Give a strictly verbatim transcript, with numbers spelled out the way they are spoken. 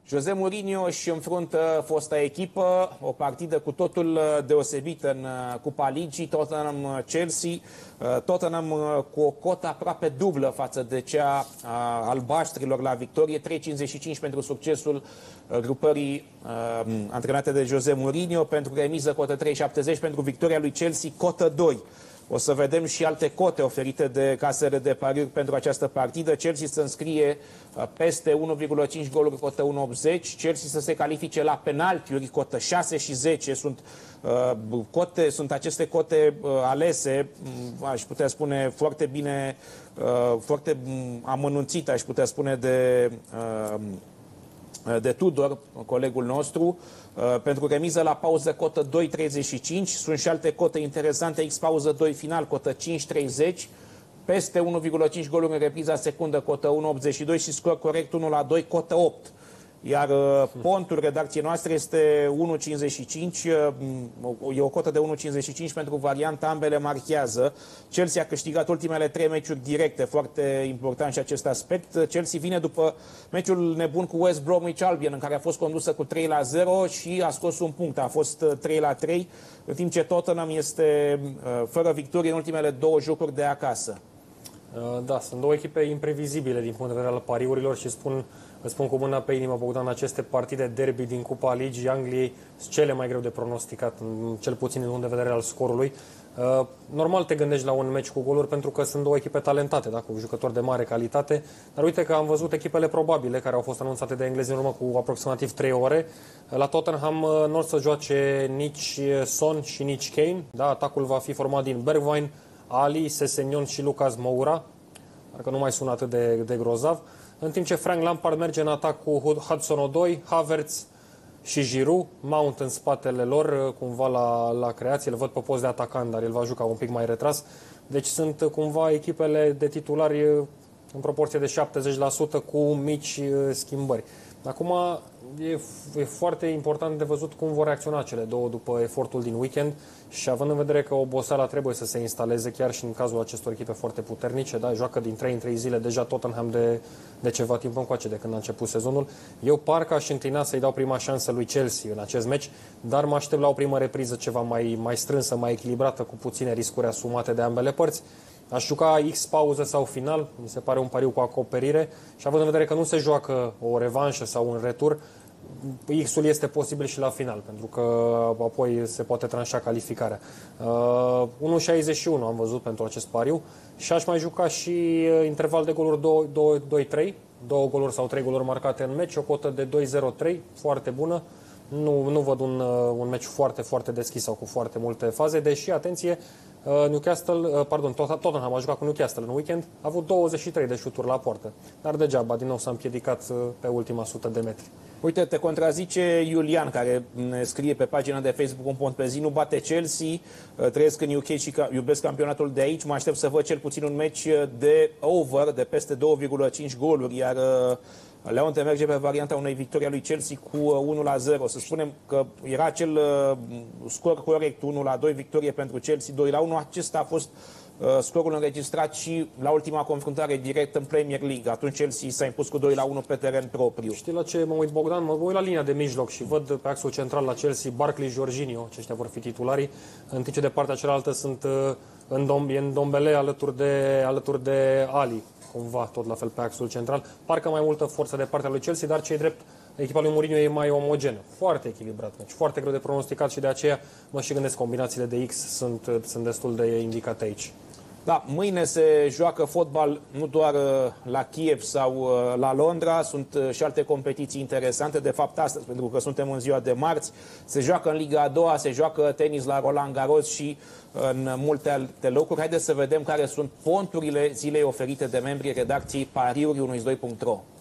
José Mourinho își înfruntă fosta echipă, o partidă cu totul deosebită în Cupa Ligii, Tottenham-Chelsea. Tottenham cu o cotă aproape dublă față de cea a albaștrilor la victorie, trei virgulă cincizeci și cinci pentru succesul grupării uh, antrenate de José Mourinho, pentru remiză cotă trei virgulă șaptezeci, pentru victoria lui Chelsea cotă doi. O să vedem și alte cote oferite de casele de pariuri pentru această partidă. Chelsea să înscrie peste unu virgulă cinci goluri, cotă unu virgulă optzeci. Chelsea să se califice la penaltiuri, cotă șase și zece. Sunt, uh, cote, sunt aceste cote uh, alese, aș putea spune, foarte bine, uh, foarte amănunțite, aș putea spune, de... Uh, de Tudor, colegul nostru, pentru remiză la pauză cotă doi virgulă treizeci și cinci. Sunt și alte cote interesante, X pauză doi final, cotă cinci virgulă treizeci, peste unu virgulă cinci goluri în repriza secundă, cotă unu virgulă optzeci și doi și scor corect unu la doi, cotă opt. Iar pontul redacției noastre este unu virgulă cincizeci și cinci, e o cotă de unu virgulă cincizeci și cinci pentru varianta, ambele marchează. Chelsea a câștigat ultimele trei meciuri directe, foarte important și acest aspect. Chelsea vine după meciul nebun cu West Bromwich Albion, în care a fost condusă cu trei la zero și a scos un punct, a fost trei la trei, în timp ce Tottenham este fără victorie în ultimele două jocuri de acasă. Da, sunt două echipe imprevizibile din punct de vedere al pariurilor și spun, îți spun cu mâna pe inimă, Bogdan, aceste partide derby din Cupa Ligii Angliei sunt cele mai greu de pronosticat, cel puțin din punct de vedere al scorului. Normal te gândești la un meci cu goluri pentru că sunt două echipe talentate, da, cu jucători de mare calitate, dar uite că am văzut echipele probabile care au fost anunțate de englezi în urmă cu aproximativ trei ore. La Tottenham nu o să joace nici Son și nici Kane, da, atacul va fi format din Bergwijn, Ali, Sessegnon și Lucas Moura, parcă nu mai sună atât de, de grozav, în timp ce Frank Lampard merge în atac cu Hudson-Odoi, Havertz și Giroud, Mount în spatele lor, cumva la, la creație, îl văd pe post de atacant, dar el va juca un pic mai retras, deci sunt cumva echipele de titulari în proporție de șaptezeci la sută cu mici schimbări. Acum e, e foarte important de văzut cum vor reacționa cele două după efortul din weekend și având în vedere că oboseala trebuie să se instaleze chiar și în cazul acestor echipe foarte puternice, da, joacă din trei în trei zile deja Tottenham de, de ceva timp încoace, de când a început sezonul. Eu parcă aș înclina să-i dau prima șansă lui Chelsea în acest meci, dar mă aștept la o primă repriză ceva mai, mai strânsă, mai echilibrată, cu puține riscuri asumate de ambele părți. Aș juca X pauză sau final, mi se pare un pariu cu acoperire și având în vedere că nu se joacă o revanșă sau un retur, X-ul este posibil și la final, pentru că apoi se poate tranșa calificarea. Uh, unu virgulă șaizeci și unu am văzut pentru acest pariu și aș mai juca și interval de goluri doi trei, două goluri sau trei goluri marcate în meci, o cotă de doi zero trei, foarte bună. Nu, nu văd un, un meci foarte, foarte deschis sau cu foarte multe faze, deși, atenție, Newcastle, pardon, Tottenham a jucat cu Newcastle în weekend, a avut douăzeci și trei de șuturi la poartă, dar degeaba, din nou s-a împiedicat pe ultima sută de metri. Uite, te contrazice Iulian, care ne scrie pe pagina de Facebook un pont pe zi, nu bate Chelsea, trăiesc în U K și iubesc campionatul de aici, mă aștept să văd cel puțin un meci de over, de peste două virgulă cinci goluri, iar Leonte merge pe varianta unei victorii a lui Chelsea cu unu la zero. Să spunem că era acel scor corect, unu la doi, victorie pentru Chelsea, doi la unu. Acesta a fost scorul înregistrat și la ultima confruntare directă în Premier League. Atunci Chelsea s-a impus cu doi la unu pe teren propriu. Știi la ce mă uit, Bogdan? Mă uit la linia de mijloc și văd pe axul central la Chelsea Barkley, Jorginho, aceștia vor fi titularii, în timp ce de partea cealaltă sunt în Ndombele alături de, alături de Ali, cumva tot la fel pe axul central. Parcă mai multă forță de partea lui Chelsea, dar cei drept, echipa lui Mourinho e mai omogenă. Foarte echilibrat, deci foarte greu de pronosticat și de aceea mă și gândesc combinațiile de X sunt, sunt destul de indicate aici. Da, mâine se joacă fotbal nu doar la Kiev sau la Londra, sunt și alte competiții interesante. De fapt, astăzi, pentru că suntem în ziua de marți, se joacă în Liga a doua, se joacă tenis la Roland Garros și în multe alte locuri. Haideți să vedem care sunt ponturile zilei oferite de membrii redacției pariuri unu doi punct ro.